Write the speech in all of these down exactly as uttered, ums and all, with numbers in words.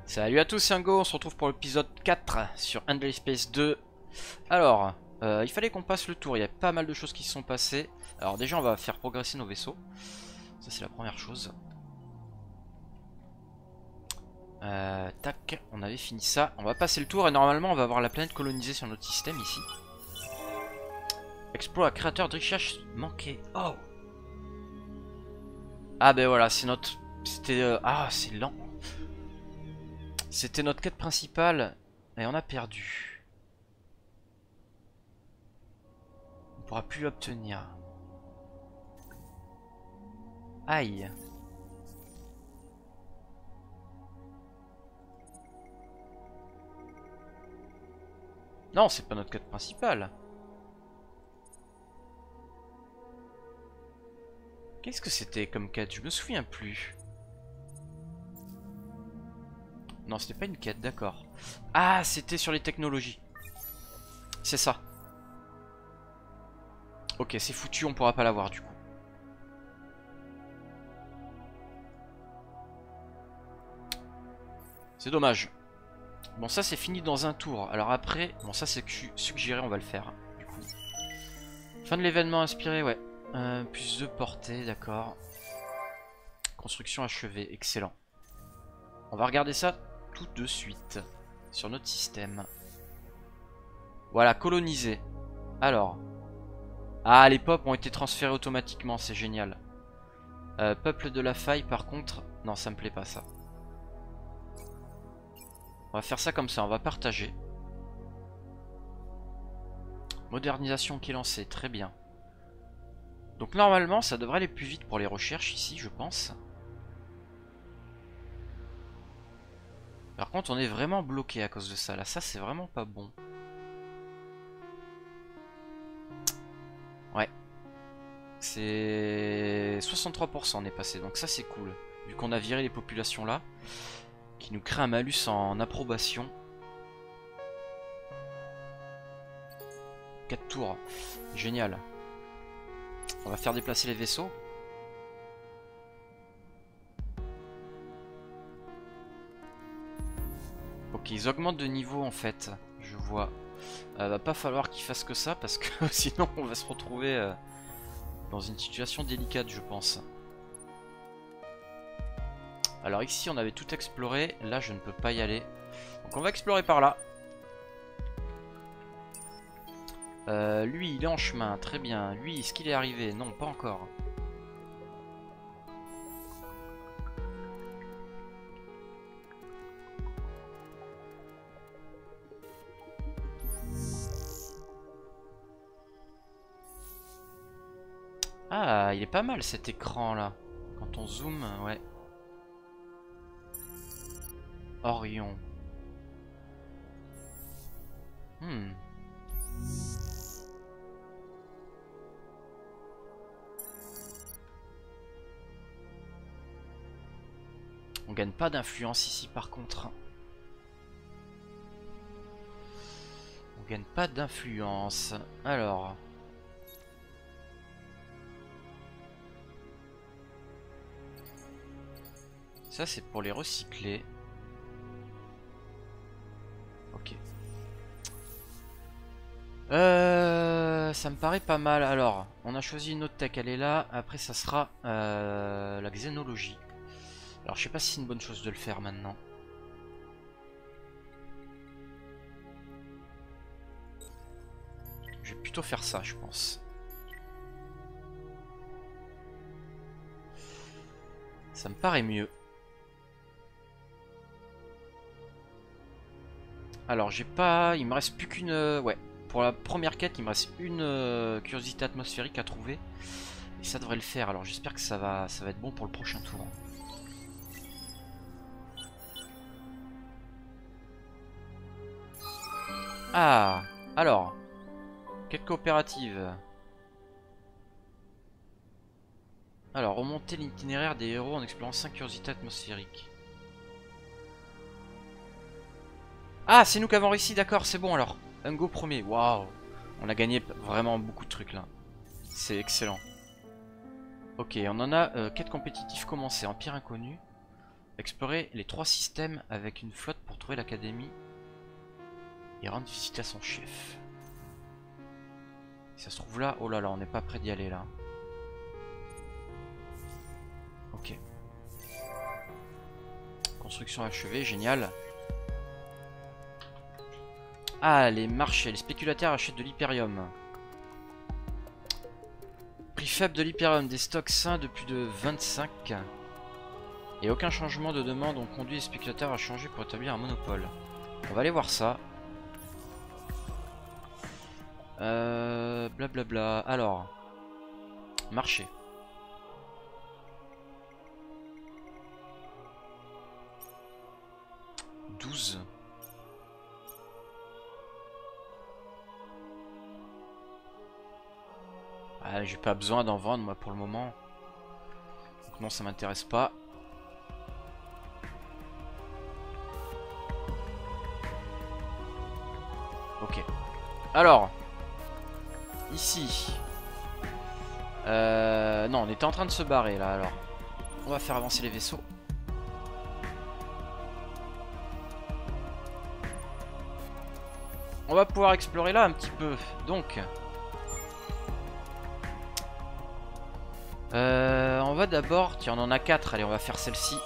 Salut à tous, c'est Ingo, on se retrouve pour l'épisode quatre sur Endless Space deux. Alors, euh, il fallait qu'on passe le tour, il y a pas mal de choses qui se sont passées. Alors déjà on va faire progresser nos vaisseaux. Ça c'est la première chose. Euh, tac, on avait fini ça. On va passer le tour et normalement on va avoir la planète colonisée sur notre système ici. Exploit créateur de recherche manqué. Oh. Ah ben voilà, c'est notre... C'était... Euh... Ah, c'est lent. C'était notre quête principale et on a perdu. On ne pourra plus l'obtenir. Aïe. Non, c'est pas notre quête principale. Qu'est-ce que c'était comme quête? Je me souviens plus. Non, c'était pas une quête, d'accord. Ah, c'était sur les technologies. C'est ça. Ok, c'est foutu, on pourra pas l'avoir du coup. C'est dommage. Bon, ça c'est fini dans un tour. Alors après, bon ça c'est suggéré, on va le faire. Du coup. Fin de l'événement inspiré, ouais. Euh, plus de portée, d'accord. Construction achevée, excellent. On va regarder ça tout de suite sur notre système. Voilà, colonisé. Alors. Ah, les peuples ont été transférés automatiquement, c'est génial. Euh, peuple de la faille, par contre... Non, ça me plaît pas ça. On va faire ça comme ça, on va partager. Modernisation qui est lancée, très bien. Donc normalement, ça devrait aller plus vite pour les recherches ici, je pense. Par contre, on est vraiment bloqué à cause de ça. Là, ça, c'est vraiment pas bon. Ouais. C'est soixante-trois pour cent on est passé. Donc ça, c'est cool. Vu qu'on a viré les populations là. Qui nous crée un malus en approbation. quatre tours. Génial. On va faire déplacer les vaisseaux. Ok, ils augmentent de niveau en fait. Je vois. Euh, va pas falloir qu'ils fassent que ça parce que sinon on va se retrouver euh, dans une situation délicate, je pense. Alors ici on avait tout exploré. Là je ne peux pas y aller. Donc on va explorer par là. Euh, lui il est en chemin, très bien. Lui, est-ce qu'il est arrivé? Non, pas encore. Ah, il est pas mal cet écran là. Quand on zoome, ouais. Orion. Hmm. On gagne pas d'influence ici par contre. On gagne pas d'influence. Alors. Ça c'est pour les recycler. Ok. Euh, ça me paraît pas mal. Alors, on a choisi une autre tech, elle est là. Après ça sera euh, la xénologie. Alors je sais pas si c'est une bonne chose de le faire maintenant. Je vais plutôt faire ça, je pense. Ça me paraît mieux. Alors j'ai pas... Il me reste plus qu'une... Ouais. Pour la première quête, il me reste une euh, curiosité atmosphérique à trouver. Et ça devrait le faire. Alors j'espère que ça va, ça va être bon pour le prochain tour. Ah, alors. Quête coopérative. Alors, remonter l'itinéraire des héros en explorant cinq curiosités atmosphériques. Ah, c'est nous qui avons réussi, d'accord, c'est bon alors. Un go premier, waouh. On a gagné vraiment beaucoup de trucs là. C'est excellent. Ok, on en a euh, quête compétitive commencée, Empire inconnu. Explorer les trois systèmes avec une flotte pour trouver l'académie et rendre visite à son chef. Si ça se trouve là, oh là là, on n'est pas près d'y aller là. Ok. Construction achevée, génial. Ah, les marchés, les spéculateurs achètent de l'hyperium. Prix faible de l'hyperium, des stocks sains de plus de vingt-cinq. Et aucun changement de demande ont conduit les spéculateurs à changer pour établir un monopole. On va aller voir ça. Euh, blablabla. Alors, marché. douze. Ah, j'ai pas besoin d'en vendre moi pour le moment. Donc non, ça m'intéresse pas. Ok. Alors, ici. Euh, non, on était en train de se barrer là alors. On va faire avancer les vaisseaux. On va pouvoir explorer là un petit peu. Donc, euh, on va d'abord, tiens, on en a quatre. Allez, on va faire celle-ci.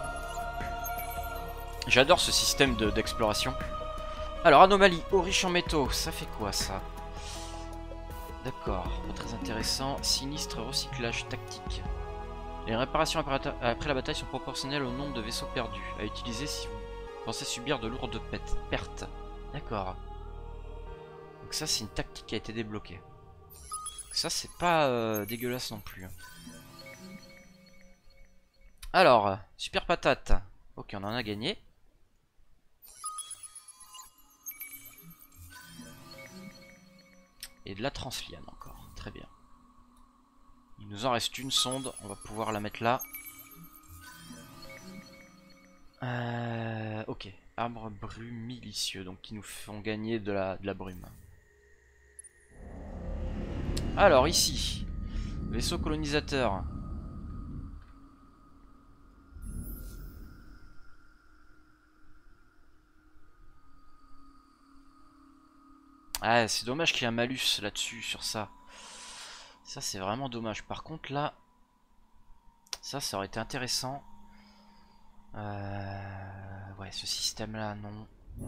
J'adore ce système d'exploration. Alors, anomalie, eau riche en métaux. Ça fait quoi ça? D'accord, pas très intéressant. Sinistre recyclage tactique. Les réparations après, après la bataille sont proportionnelles au nombre de vaisseaux perdus. À utiliser si vous pensez subir de lourdes pertes. D'accord. Donc ça, c'est une tactique qui a été débloquée. Ça, c'est pas euh, dégueulasse non plus. Alors, super patate. Ok, on en a gagné. Et de la transliane encore. Très bien. Il nous en reste une sonde. On va pouvoir la mettre là. Euh, ok. Arbre brume milicieux. Donc qui nous font gagner de la, de la brume. Alors ici. Vaisseau colonisateur. Ah, c'est dommage qu'il y ait un malus là-dessus, sur ça. Ça, c'est vraiment dommage. Par contre, là, ça, ça aurait été intéressant. Euh... Ouais, ce système-là, non.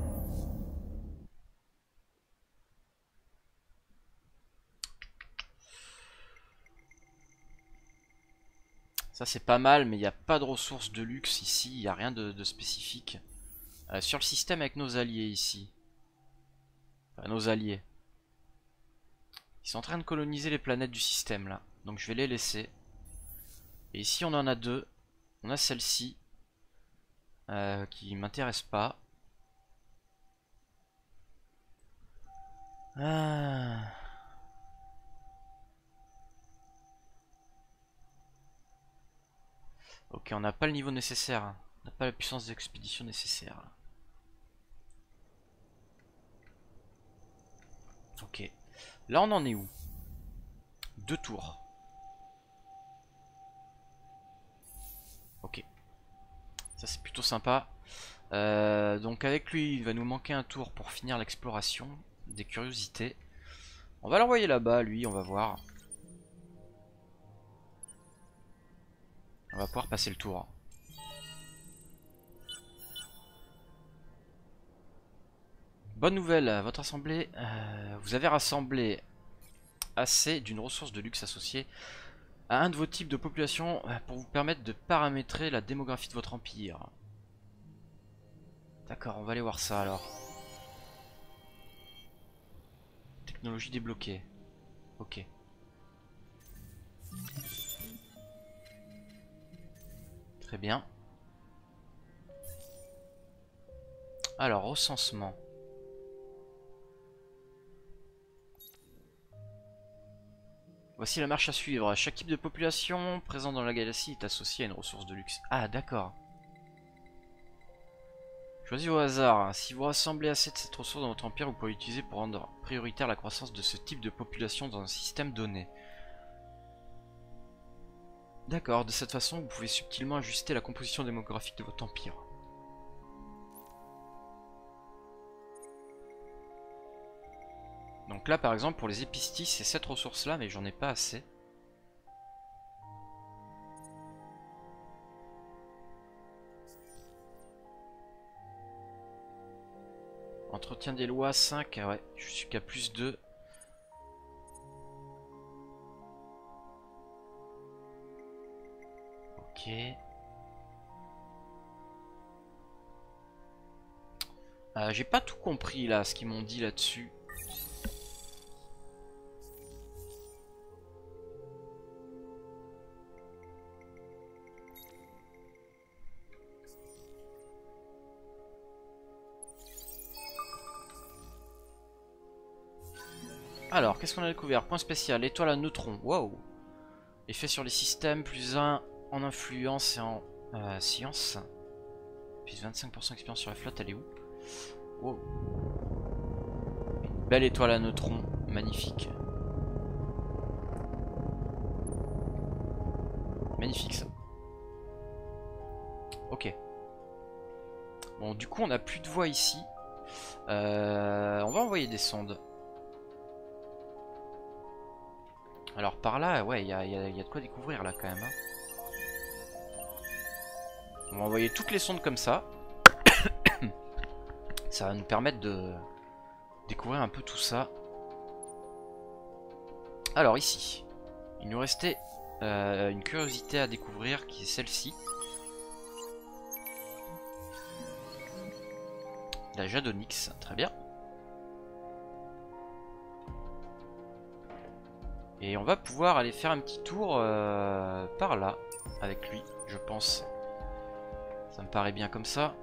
Ça, c'est pas mal, mais il n'y a pas de ressources de luxe ici. Il n'y a rien de, de spécifique. Euh, sur le système avec nos alliés ici. Enfin, nos alliés. Ils sont en train de coloniser les planètes du système, là. Donc, je vais les laisser. Et ici, on en a deux. On a celle-ci. Euh, qui m'intéresse pas. Ah. Ok, on n'a pas le niveau nécessaire. On n'a pas la puissance d'expédition nécessaire. Ok. Là, on en est où? Deux tours. Ok. Ça, c'est plutôt sympa. Euh, donc, avec lui, il va nous manquer un tour pour finir l'exploration des curiosités. On va l'envoyer là-bas, lui, on va voir. On va pouvoir passer le tour. Bonne nouvelle, votre assemblée, euh, vous avez rassemblé assez d'une ressource de luxe associée à un de vos types de population pour vous permettre de paramétrer la démographie de votre empire. D'accord, on va aller voir ça alors. Technologie débloquée. Ok. Très bien. Alors, recensement. Voici la marche à suivre. Chaque type de population présent dans la galaxie est associé à une ressource de luxe. Ah, d'accord. Choisis au hasard. Si vous rassemblez assez de cette ressource dans votre empire, vous pouvez l'utiliser pour rendre prioritaire la croissance de ce type de population dans un système donné. D'accord, de cette façon, vous pouvez subtilement ajuster la composition démographique de votre empire. Donc là, par exemple, pour les épistis, c'est cette ressource-là, mais j'en ai pas assez. Entretien des lois, cinq, ah ouais, je suis qu'à plus deux. Ok. Euh, J'ai pas tout compris là, ce qu'ils m'ont dit là-dessus. Alors, qu'est-ce qu'on a découvert? Point spécial, étoile à neutrons. Wow. Effet sur les systèmes, plus un en influence et en euh, science. Plus vingt-cinq pour cent d'expérience sur la flotte, elle est où? Wow. Une belle étoile à neutrons, magnifique. Magnifique ça. Ok. Bon, du coup, on n'a plus de voie ici. Euh, on va envoyer des sondes. Alors par là, ouais, il y a, y a- y a de quoi découvrir là quand même. Hein. On va envoyer toutes les sondes comme ça. Ça va nous permettre de découvrir un peu tout ça. Alors ici, il nous restait euh, une curiosité à découvrir qui est celle-ci. La Jadonyx, très bien. Et on va pouvoir aller faire un petit tour euh, par là, avec lui, je pense. Ça me paraît bien comme ça.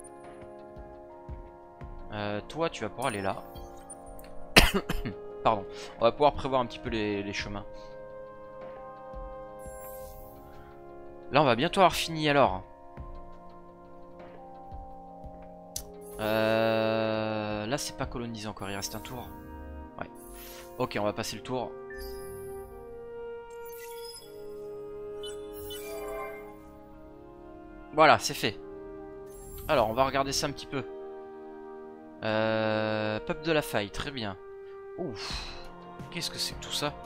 Euh, toi, tu vas pouvoir aller là. Pardon. On va pouvoir prévoir un petit peu les, les chemins. Là, on va bientôt avoir fini alors. Euh, là, c'est pas colonisé encore. Il reste un tour. Ouais. Ok, on va passer le tour. Voilà, c'est fait. Alors, on va regarder ça un petit peu. Euh, peuple de la faille, très bien. Ouf. Qu'est-ce que c'est que tout ça?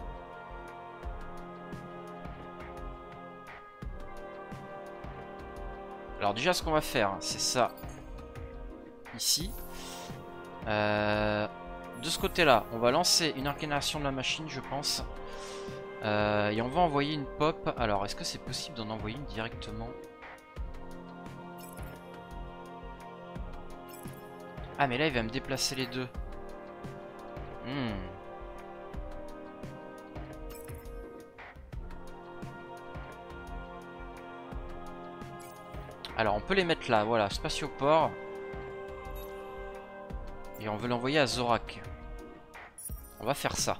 Alors déjà, ce qu'on va faire, c'est ça. Ici. Euh, de ce côté-là, on va lancer une incarnation de la machine, je pense. Euh, et on va envoyer une pop. Alors, est-ce que c'est possible d'en envoyer une directement? Ah, mais là, il va me déplacer les deux. Hmm. Alors, on peut les mettre là, voilà, spatioport. Et on veut l'envoyer à Zorak. On va faire ça.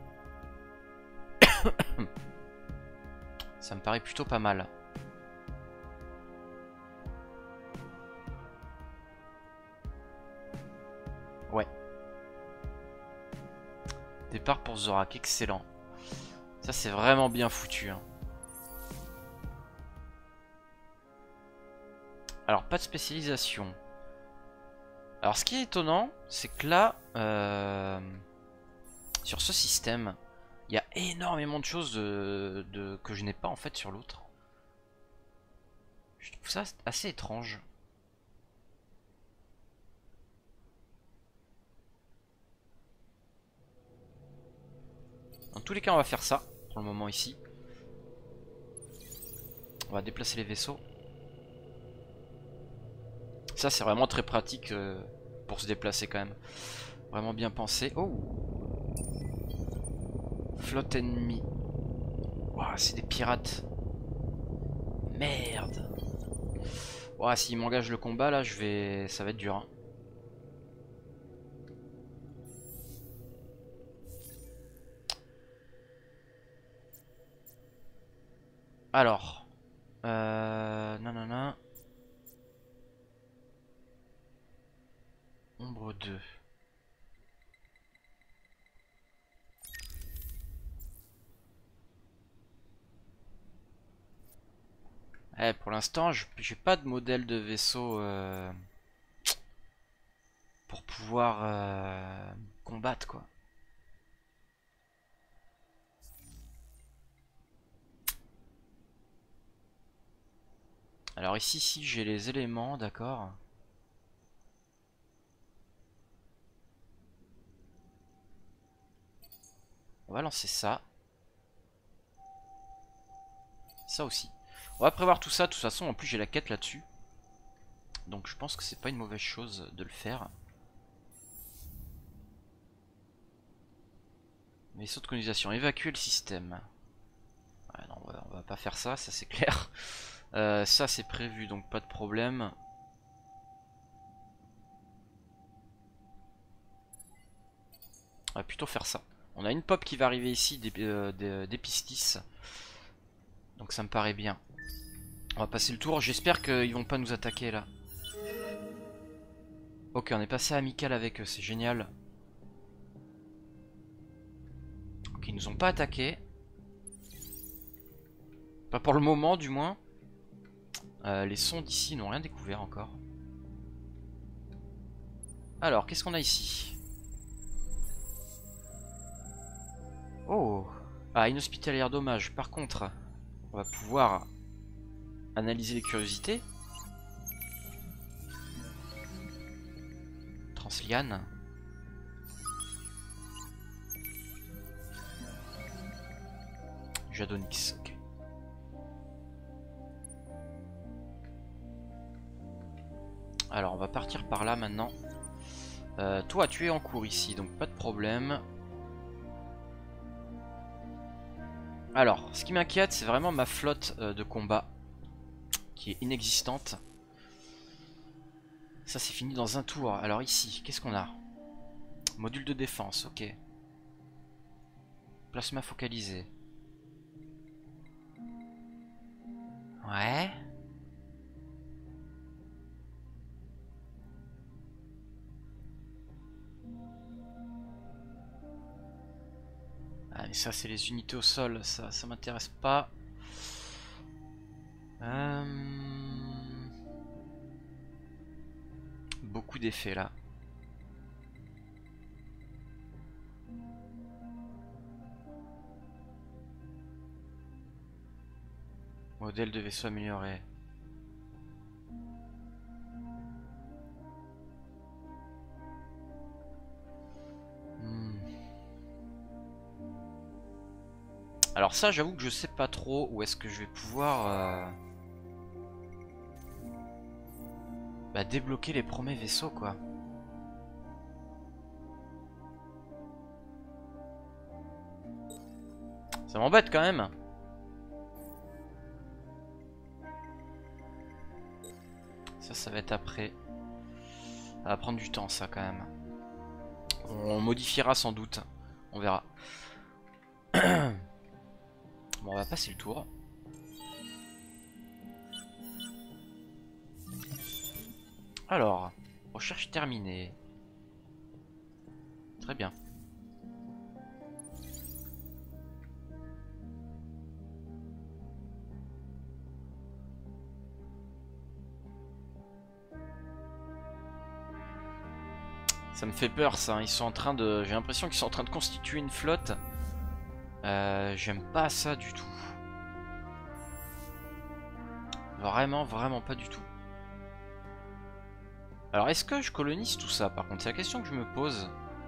Ça me paraît plutôt pas mal. Ouais. Départ pour Zorak, excellent. Ça, c'est vraiment bien foutu. Hein. Alors, pas de spécialisation. Alors, ce qui est étonnant, c'est que là, euh, sur ce système, il y a énormément de choses de, de, que je n'ai pas en fait sur l'autre. Je trouve ça assez étrange. Dans tous les cas, on va faire ça pour le moment ici. On va déplacer les vaisseaux. Ça, c'est vraiment très pratique euh, pour se déplacer quand même. Vraiment bien pensé. Oh! Flotte ennemie. Wow, c'est des pirates. Merde. Wow, s'ils m'engagent le combat, là, je vais... ça va être dur. Hein. Alors. Euh... Nanana. Ombre deux. Eh, pour l'instant, j'ai pas de modèle de vaisseau euh, pour pouvoir euh, combattre, quoi. Alors ici, si j'ai les éléments, d'accord. On va lancer ça. Ça aussi. On va prévoir tout ça. De toute façon, en plus, j'ai la quête là-dessus. Donc je pense que c'est pas une mauvaise chose de le faire. Vaisseau de colonisation. Évacuer le système. Ouais, non, on va, on va pas faire ça, ça c'est clair. Euh, ça c'est prévu, donc pas de problème. On va plutôt faire ça. On a une pop qui va arriver ici, des, euh, des, des pistis. Donc ça me paraît bien. On va passer le tour. J'espère qu'ils vont pas nous attaquer là. Ok, on est passé amical avec eux, c'est génial. Ok, ils nous ont pas attaqué. Pas pour le moment du moins. Euh, les sons d'ici n'ont rien découvert encore. Alors, qu'est-ce qu'on a ici? Oh. Ah, inhospitalière, dommage. Par contre, on va pouvoir analyser les curiosités. Transliane. Jadonix, ok. Alors on va partir par là maintenant. Euh, toi tu es en cours ici, donc pas de problème. Alors, ce qui m'inquiète, c'est vraiment ma flotte euh, de combat qui est inexistante. Ça c'est fini dans un tour. Alors ici, qu'est-ce qu'on a? Module de défense, ok. Plasma focalisé. Ouais. Ah mais ça c'est les unités au sol, ça, ça m'intéresse pas. Euh... Beaucoup d'effets là. Modèle de vaisseau amélioré. Hmm. Alors ça j'avoue que je sais pas trop où est-ce que je vais pouvoir euh... bah, débloquer les premiers vaisseaux quoi. Ça m'embête quand même. Ça ça va être après. Ça va prendre du temps ça quand même. On modifiera sans doute. On verra. Bon, on va passer le tour. Alors, recherche terminée. Très bien. Ça me fait peur ça, ils sont en train de... J'ai l'impression qu'ils sont en train de constituer une flotte. Euh, J'aime pas ça du tout. Vraiment, vraiment pas du tout. Alors est-ce que je colonise tout ça par contre? C'est la question que je me pose.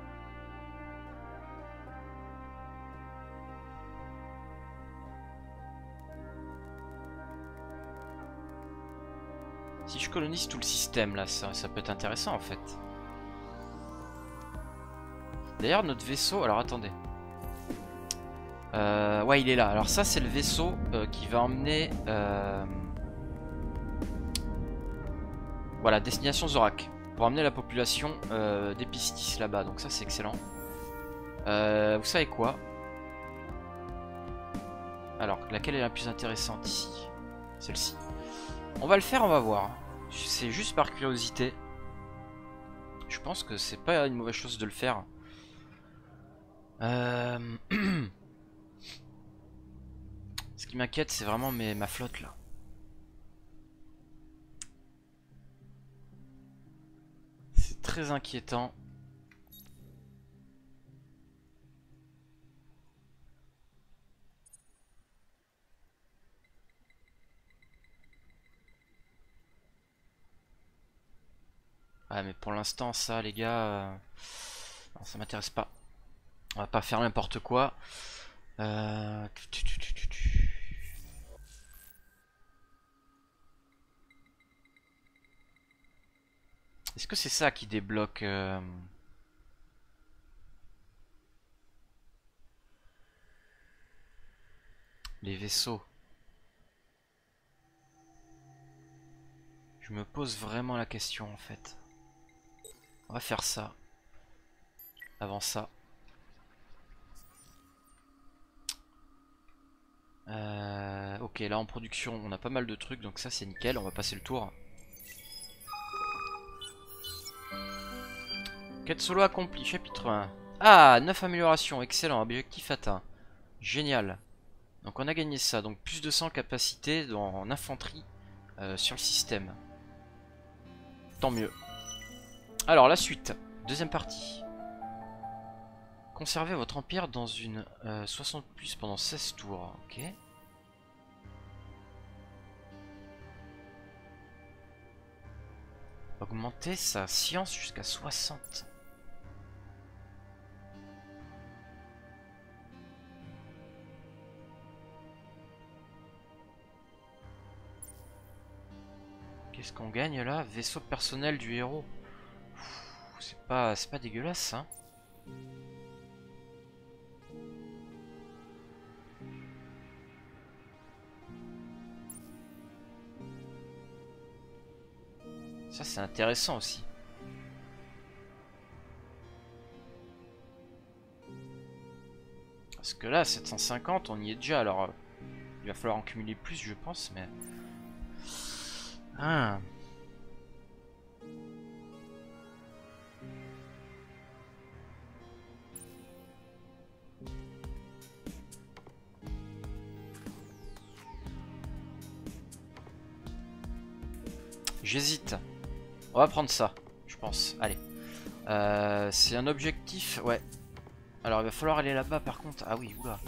Si je colonise tout le système là, ça, ça peut être intéressant en fait. D'ailleurs notre vaisseau, alors attendez. Euh, ouais il est là, alors ça c'est le vaisseau euh, qui va emmener... Euh... Voilà, destination Zorak. Pour emmener la population euh, des Pistis là-bas, donc ça c'est excellent. Euh, vous savez quoi? Alors, laquelle est la plus intéressante ici? Celle-ci. On va le faire, on va voir. C'est juste par curiosité. Je pense que c'est pas une mauvaise chose de le faire. Euh... Ce qui m'inquiète, c'est vraiment mes, ma flotte là. très inquiétant. Ouais, mais pour l'instant, ça, les gars, euh... non, ça m'intéresse pas. On va pas faire n'importe quoi. Euh... Est-ce que c'est ça qui débloque euh... les vaisseaux? Je me pose vraiment la question en fait. On va faire ça. Avant ça. Euh, ok, là en production, on a pas mal de trucs, donc ça c'est nickel. On va passer le tour. Quête solo accomplie, chapitre un. Ah, neuf améliorations, excellent, objectif atteint. Génial. Donc on a gagné ça, donc plus de cent capacités dans, en infanterie euh, sur le système. Tant mieux. Alors la suite, deuxième partie. Conservez votre empire dans une euh, soixante plus pendant seize tours, ok. Augmenter sa science jusqu'à soixante. Qu'est-ce qu'on gagne là? Vaisseau personnel du héros. C'est pas, c'est pas dégueulasse, hein. Ça c'est intéressant aussi. Parce que là, sept cent cinquante, on y est déjà. Alors, euh, il va falloir en cumuler plus, je pense, mais... Ah. J'hésite. On va prendre ça, je pense. Allez. Euh, c'est un objectif, ouais. Alors, il va falloir aller là-bas, par contre. Ah oui, oula.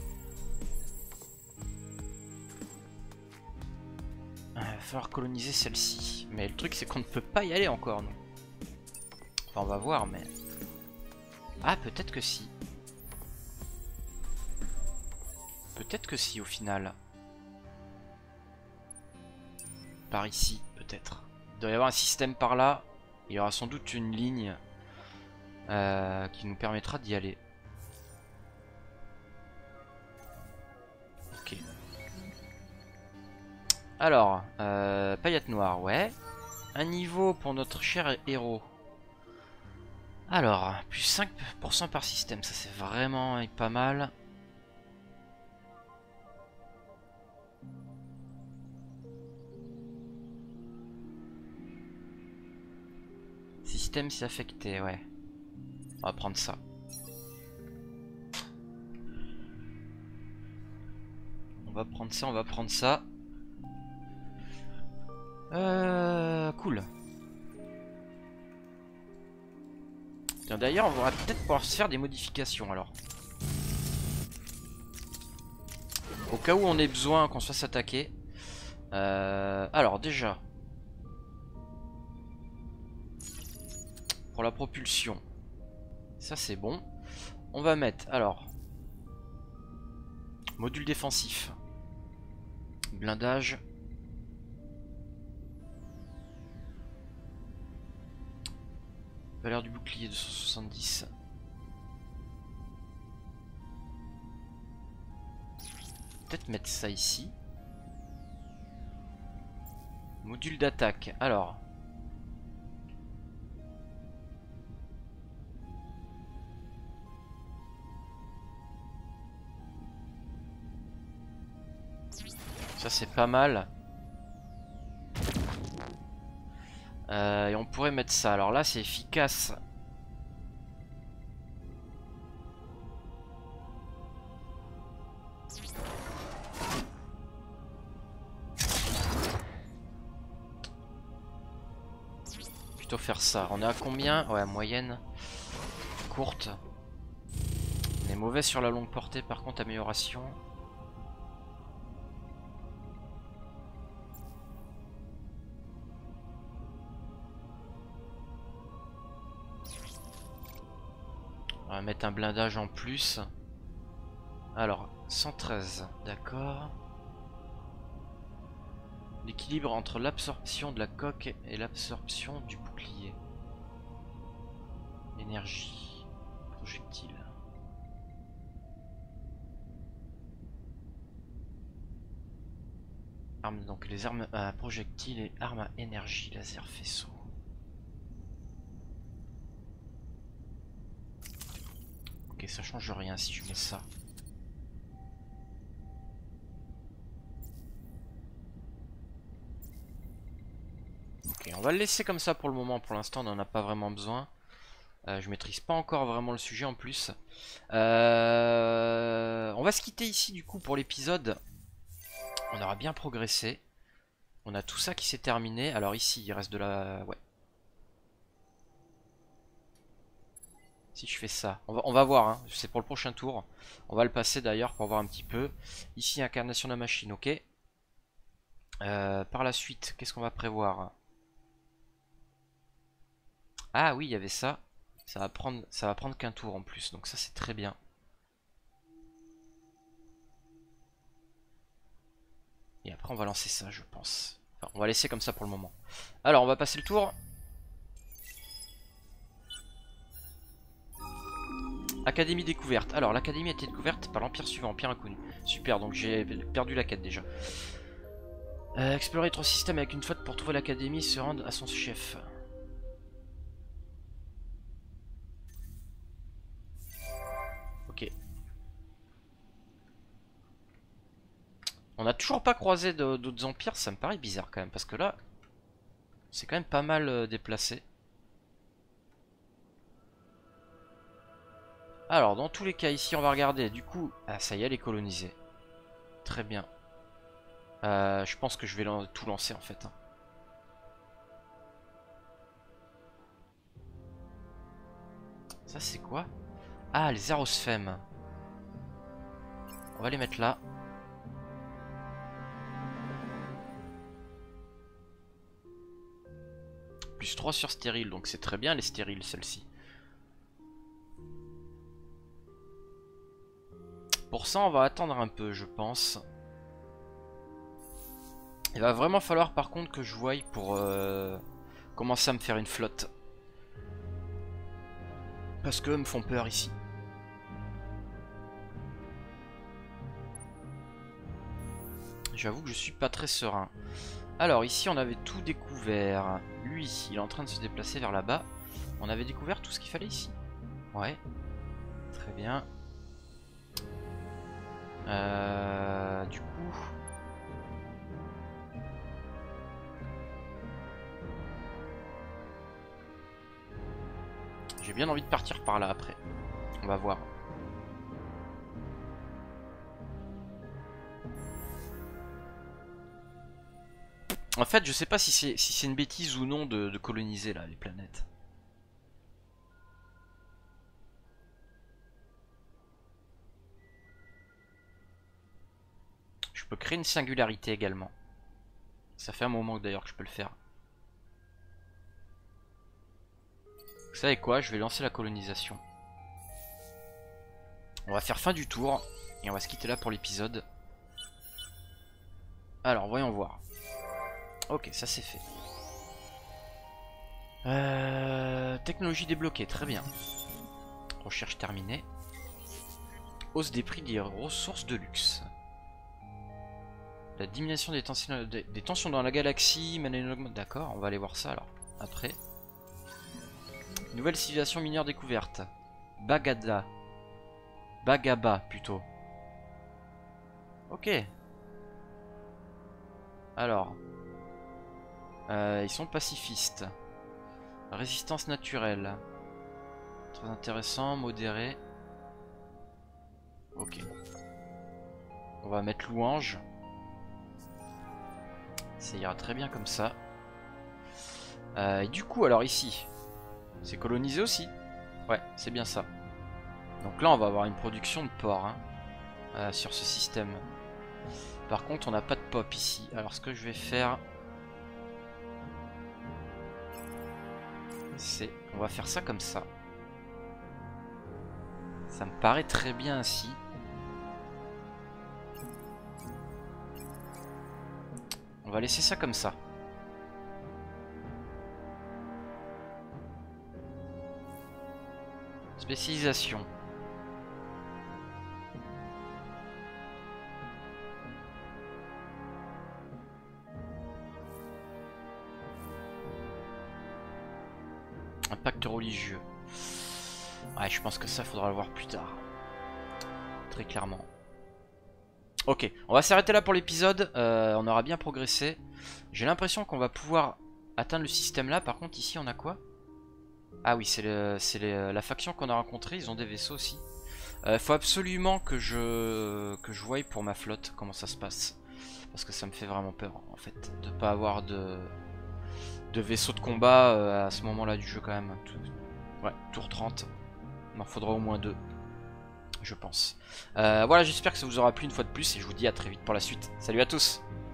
Il va falloir coloniser celle-ci. Mais le truc, c'est qu'on ne peut pas y aller encore, non. Enfin, on va voir, mais... Ah, peut-être que si. Peut-être que si, au final. Par ici, peut-être. Il doit y avoir un système par là. Il y aura sans doute une ligne euh, qui nous permettra d'y aller. Ok. Alors, euh, paillette noire, ouais. Un niveau pour notre cher héros. Alors, plus cinq pour cent par système, ça c'est vraiment pas mal. Système s'est affecté, ouais. On va prendre ça. On va prendre ça, on va prendre ça. Euh, cool. D'ailleurs, on va peut-être pouvoir se faire des modifications alors. Au cas où on ait besoin qu'on se fasse attaquer. Euh, alors déjà. Pour la propulsion. Ça c'est bon. On va mettre alors. Module défensif. Blindage. Valeur du bouclier de cent soixante-dix. Peut-être mettre ça ici. Module d'attaque. Alors. Ça c'est pas mal. Euh, et on pourrait mettre ça. Alors là c'est efficace. plutôt faire ça. On est à combien? Ouais, moyenne. Courte. On est mauvais sur la longue portée, par contre, amélioration. On va mettre un blindage en plus. Alors, cent treize, d'accord. L'équilibre entre l'absorption de la coque et l'absorption du bouclier. Énergie. Projectile. Armes, donc les armes à projectiles et armes à énergie, laser, faisceau. Ok, ça change rien si je mets ça. Ok, on va le laisser comme ça pour le moment. Pour l'instant, on n'en a pas vraiment besoin. Euh, je maîtrise pas encore vraiment le sujet en plus. Euh... On va se quitter ici du coup pour l'épisode. On aura bien progressé. On a tout ça qui s'est terminé. Alors ici, il reste de la... Ouais. Si je fais ça, on va, on va voir, hein. C'est pour le prochain tour. On va le passer d'ailleurs pour voir un petit peu. Ici, incarnation de la machine, ok. Euh, par la suite, qu'est-ce qu'on va prévoir? Ah oui, il y avait ça. Ça va prendre, ça va prendre qu'un tour en plus, donc ça c'est très bien. Et après on va lancer ça, je pense. Enfin, on va laisser comme ça pour le moment. Alors on va passer le tour. Académie découverte. Alors l'académie a été découverte par l'empire suivant, empire inconnu. Super, donc j'ai perdu la quête déjà. Euh, explorer trois systèmes avec une flotte pour trouver l'académie et se rendre à son chef. Ok. On n'a toujours pas croisé d'autres empires, ça me paraît bizarre quand même, parce que là, c'est quand même pas mal euh, déplacé. Alors, dans tous les cas, ici, on va regarder. Du coup, ah, ça y est, elle est colonisée. Très bien. Euh, je pense que je vais tout lancer, en fait. Hein. Ça, c'est quoi? Ah, les aérosphèmes. On va les mettre là. Plus trois sur stérile, donc c'est très bien, les stériles, celles-ci. Pour ça, on va attendre un peu, je pense. Il va vraiment falloir, par contre, que je voie pour euh, commencer à me faire une flotte. Parce qu'eux me font peur ici. J'avoue que je suis pas très serein. Alors, ici, on avait tout découvert. Lui, il est en train de se déplacer vers là-bas. On avait découvert tout ce qu'il fallait ici. Ouais. Très bien. Euh, du coup... J'ai bien envie de partir par là après. On va voir. En fait, je sais pas si c'est si c'est une bêtise ou non de, de coloniser là les planètes. Je peux créer une singularité également. Ça fait un moment d'ailleurs que je peux le faire. Vous savez quoi? Je vais lancer la colonisation. On va faire fin du tour. Et on va se quitter là pour l'épisode. Alors, voyons voir. Ok, ça c'est fait. Euh, technologie débloquée, très bien. Recherche terminée. Hausse des prix des ressources de luxe. La diminution des tensions, des, des tensions dans la galaxie mène à une augmentation. D'accord, on va aller voir ça alors. Après. Nouvelle civilisation minière découverte. Bagada. Bagaba plutôt. Ok. Alors. Euh, ils sont pacifistes. Résistance naturelle. Très intéressant, modéré. Ok. On va mettre louange. Ça ira très bien comme ça. Euh, et du coup, alors ici, c'est colonisé aussi. Ouais, c'est bien ça. Donc là, on va avoir une production de porc hein, euh, sur ce système. Par contre, on n'a pas de pop ici. Alors, ce que je vais faire, c'est... On va faire ça comme ça. Ça me paraît très bien ainsi. On va laisser ça comme ça. Spécialisation. Impact religieux. Ouais, je pense que ça, faudra le voir plus tard. Très clairement. Ok, on va s'arrêter là pour l'épisode. Euh, on aura bien progressé. J'ai l'impression qu'on va pouvoir atteindre le système là. Par contre, ici, on a quoi? Ah oui, c'est la faction qu'on a rencontrée. Ils ont des vaisseaux aussi. Il euh, faut absolument que je que je voie pour ma flotte comment ça se passe. Parce que ça me fait vraiment peur, en fait, de pas avoir de, de vaisseau de combat euh, à ce moment-là du jeu quand même. Tout... Ouais, tour trente. Il m'en faudra au moins deux, je pense. Euh, voilà, j'espère que ça vous aura plu une fois de plus et je vous dis à très vite pour la suite. Salut à tous!